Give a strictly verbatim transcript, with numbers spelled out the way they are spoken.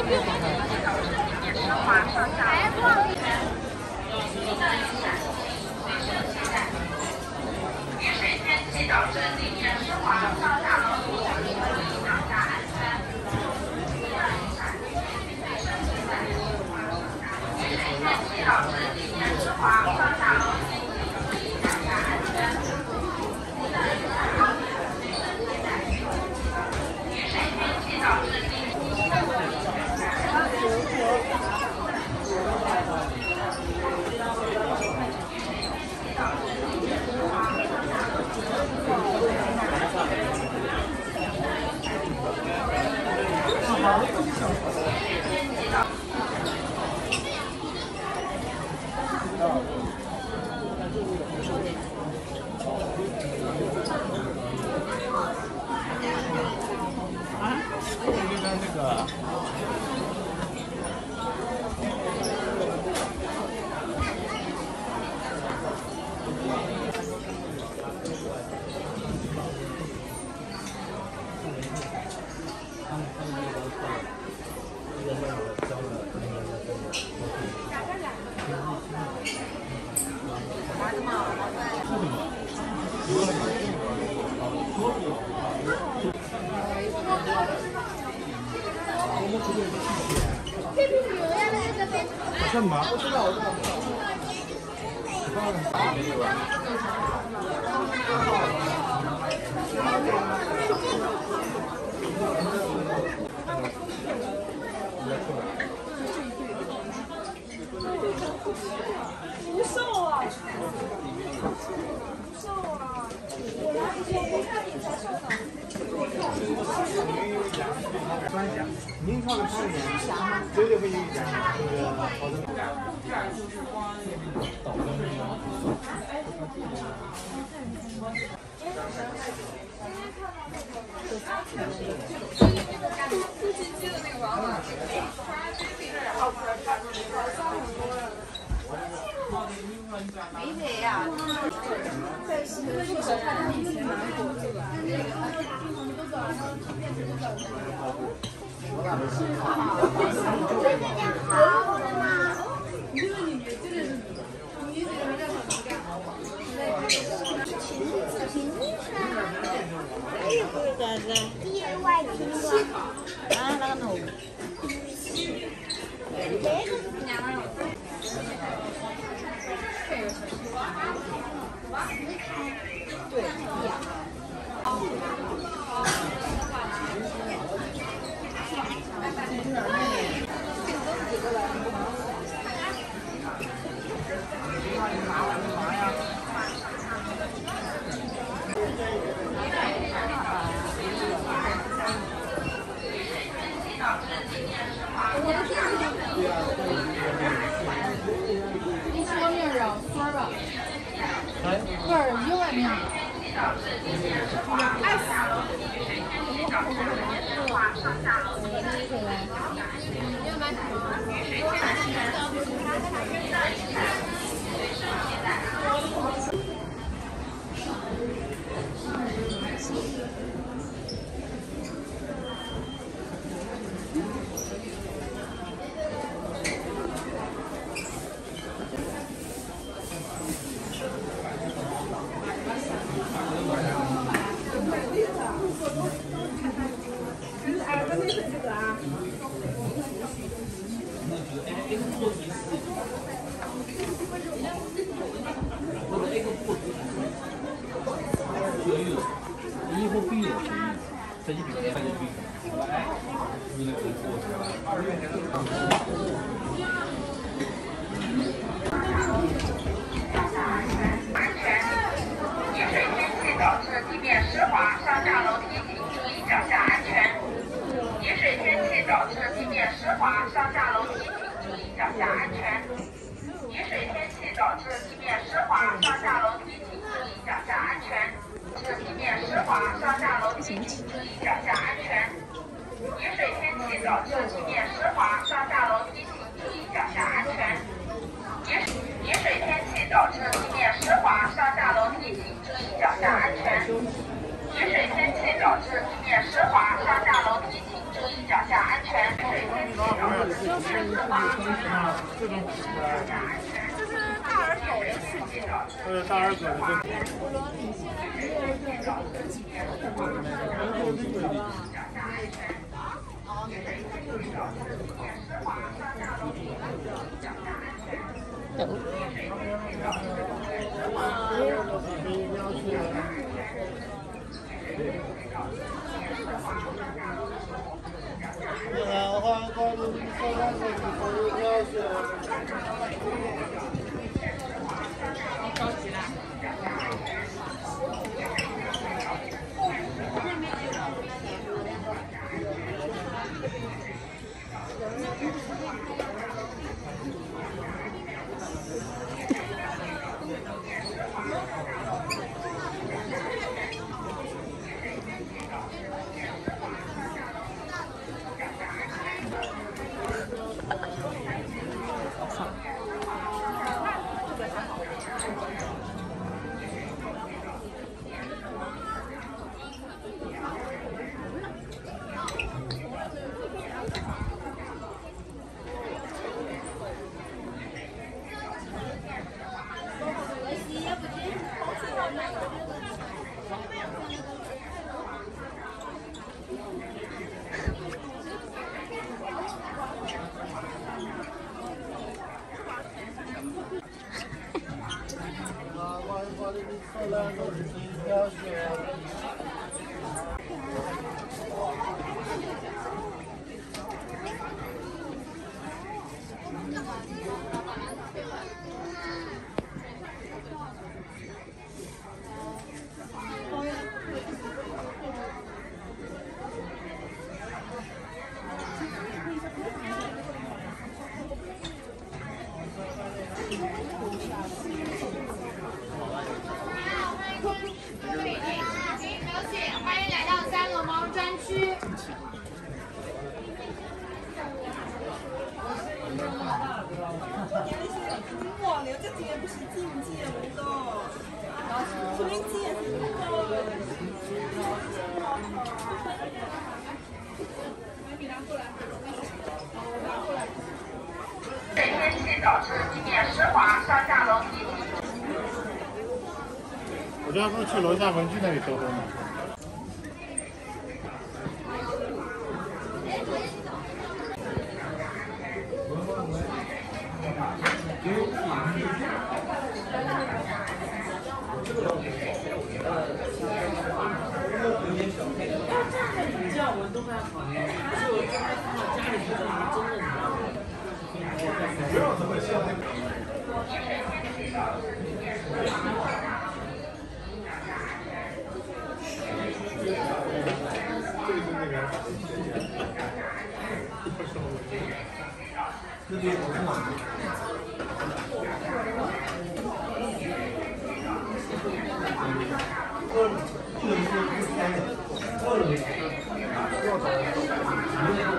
好像麻，我知道，我知道。 不瘦啊！不瘦啊！我来我看你才瘦呢。 专家，您唱的长一点，绝对不影响那个好的。 不经济的那个娃娃，没得呀。在是那个看以前拿过这个。好的吗？你这个你这个是你这个叫什么干？ 裙子，裙子啊！还有个啥子 ？D I Y 拼装啊，那个弄。这个是两万。对，一样。 你吃个面儿啊，酸儿吧？味儿一外面。爱死了！要买一后毕业是这一笔他就毕业，你那个过去了，二月这个。 雨水天气导致地面湿滑，上下楼梯请注意脚下安全。雨水天气导致地面湿滑，上下楼梯请注意脚下安全。雨水天气导致地面湿滑，上下楼梯请注意脚下安全。致地面湿滑，上下楼梯请注意脚下安全。雨水天气导致地面湿滑，上下楼。 这种这是大耳狗的世界。 呃，大耳狗的欢迎来到三楼猫专区。 哇，你这节不是禁忌的都，什么节天气导致地面湿滑，上下楼梯。 我这不是去楼下文具那里兜兜吗？ 这样我都还好，可是我真的看到家里这种人真的，你知道吗？ 不要这么像那个。 这对我看了。这个是不开的，这个。